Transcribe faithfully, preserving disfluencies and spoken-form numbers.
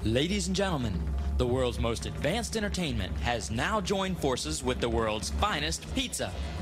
Ladies and gentlemen, the world's most advanced entertainment has now joined forces with the world's finest pizza.